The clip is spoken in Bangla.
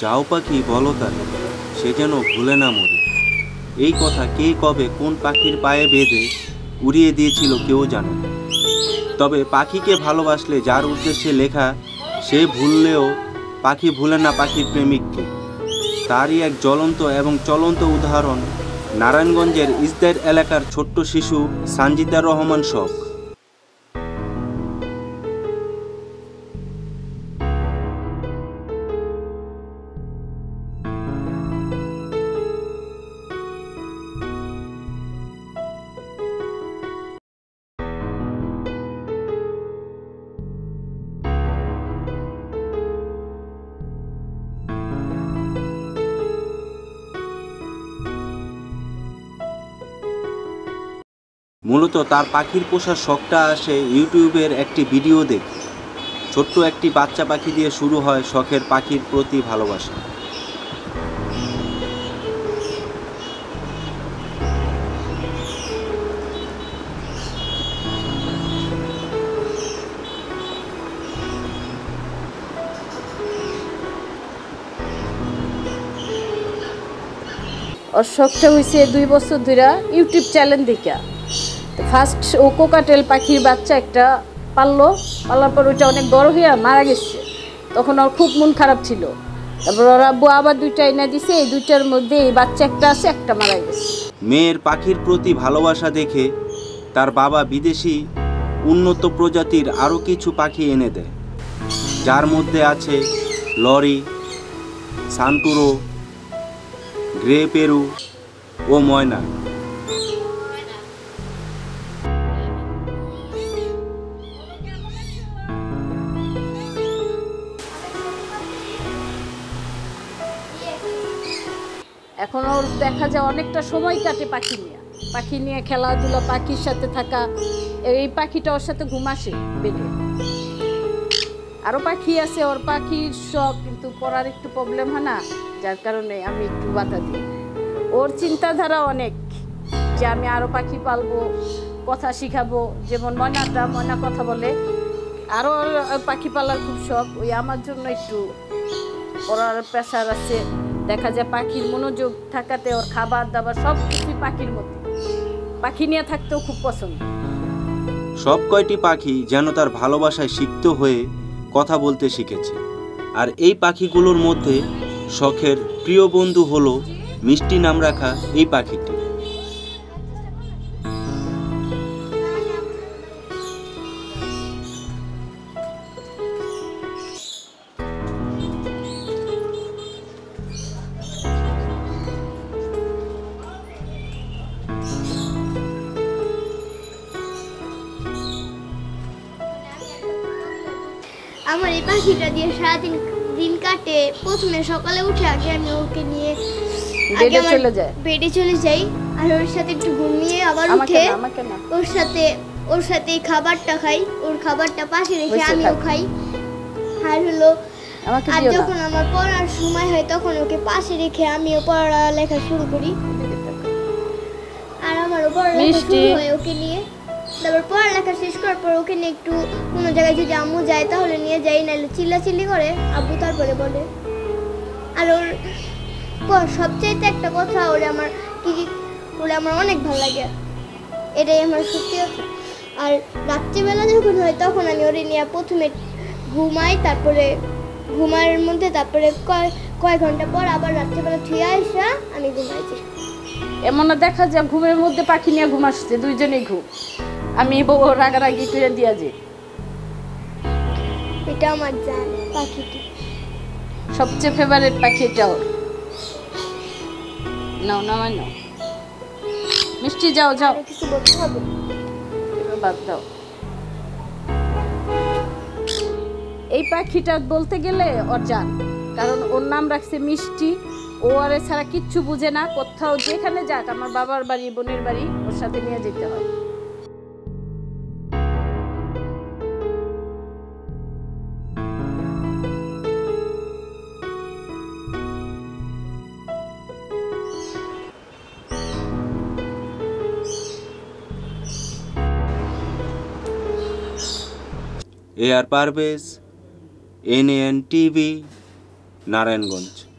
যাও পাখি বলো তারে, সে যেন ভুলে না মরে। এই কথা কে কবে কোন পাখির পায়ে বেঁধে উড়িয়ে দিয়েছিল কেউ জানে না। তবে পাখিকে ভালোবাসলে যার উদ্দেশ্যে লেখা, সে ভুললেও পাখি ভুলে না পাখির প্রেমিককে। তারই এক জ্বলন্ত এবং চলন্ত উদাহরণ নারায়ণগঞ্জের ইসদাইর এলাকার ছোট্ট শিশু সানজিদা রহমান শখ। মূলত তার পাখির পোষার শখটা আসে ইউটিউবের একটি ভিডিও দেখে। ছোট্ট একটি বাচ্চা পাখি দিয়ে শুরু হয় শখের পাখির প্রতি ভালোবাসা। ওর শখটা হয়েছে 2 বছর ধরে ইউটিউব চ্যানেল দেখা। ফার্স্ট ও কোকাটেল পাখির বাচ্চা একটা পালার পর ওইটা অনেক বড় হয়ে মারা গেছে। তখন ওর খুব মন খারাপ ছিল। তারপর ওর আব্বু আবার 2টা এনে দিছে, এই 2টার মধ্যে এই বাচ্চা একটা আছে, একটা মারা গেছে। মেয়ের পাখির প্রতি ভালোবাসা দেখে তার বাবা বিদেশি উন্নত প্রজাতির আরও কিছু পাখি এনে দেয়, যার মধ্যে আছে লরি, সান্টুরো, গ্রে পেরু ও ময়না। এখন ওর দেখা যায় অনেকটা সময় কাটে পাখি নিয়ে খেলাধুলা, পাখির সাথে থাকা। এই পাখিটা ওর সাথে ঘুমাসে বেডে। আরও পাখি আছে, ওর পাখির শখ, কিন্তু পড়ার একটু প্রবলেম হয় না, যার কারণে আমি একটু বাধা দিই। ওর চিন্তাধারা অনেক যে আমি আরও পাখি পালবো, কথা শিখাবো। যেমন ময়না কথা বলে, আরও পাখি পালার খুব শখ। ওই আমার জন্য একটু পড়ার প্রেশার আছে। দেখা যায় পাখির মনোযোগ থাকাতে ওর খাবার দাবার সব কিছুই পাখির মধ্যে। পাখি নিয়ে থাকতেও খুব পছন্দ। সব কয়টি পাখি যেন তার ভালোবাসায় সিক্ত হয়ে কথা বলতে শিখেছে। আর এই পাখিগুলোর মধ্যে শখের প্রিয় বন্ধু হলো মিষ্টি নাম রাখা এই পাখিটি। আমার এই পাখিটা দিয়ে সারাদিন কাটে। প্রথমে সকালে উঠে আগে আমি ওকে নিয়ে বেডে চলে যাই, আর ওর সাথে একটু ঘুমিয়ে আবার উঠে ওর সাথে খাবারটা খাই। ওর খাবারটা পাশে রেখে আমিও খাই। আর হলো, আর যখন আমার পড়ার সময় হয় তখন ওকে পাশে রেখে আমিও পড়ালেখা শুরু করি। আর আমারও পড়ালেখা শুরু হয় ওকে নিয়ে। তারপর পড়ালেখা শেষ করার পর ওকে নিয়ে একটু কোনো জায়গায় যদি আম্মু যায় তাহলে নিয়ে যাই, নাহলে চিল্লাচিল্লি করে আব্বু তারপরে বলে। আর ওর সবচাইতে একটা কথা, ওরে আমার অনেক ভালো লাগে, এটাই আমার সত্যি কথা। আর রাত্রিবেলা যখন হয় তখন আমি ওরে নিয়ে প্রথমে ঘুমাই, তারপরে ঘুমার মধ্যে তারপরে কয়েক ঘন্টা পর আবার রাত্রিবেলা থুয়ে আসা আমি ঘুমাইছি। এমন দেখা যায় ঘুমের মধ্যে পাখি নিয়ে ঘুমাচ্ছে, দুইজনেই ঘুম। আমি রাগারাগি করে দিয়া যে এটা আমার জান পাখিটি, সবচেয়ে ফেভারিট পাখি এটা ওর। নাও মিষ্টি, যাও কিছু বলতে হবে, বাদ দাও। এই পাখিটা বলতে গেলে ওর জান, কারণ ওর নাম রাখছে মিষ্টি। ও আর ছাড়া কিচ্ছু বুঝে না। কোথাও যেখানে যাক, আমার বাবার বাড়ি, বোনের বাড়ি, ওর সাথে নিয়ে যেতে হয়। AR Parvez, NAN TV, Narayanganj.